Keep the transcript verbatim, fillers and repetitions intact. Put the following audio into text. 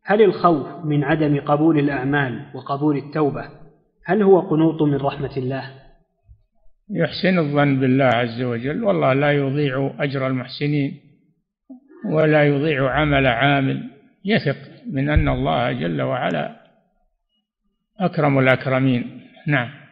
هل الخوف من عدم قبول الأعمال وقبول التوبة هل هو قنوط من رحمة الله؟ يحسن الظن بالله عز وجل، والله لا يضيع أجر المحسنين ولا يضيع عمل عامل، يثق من أن الله جل وعلا أكرم الأكرمين. نعم.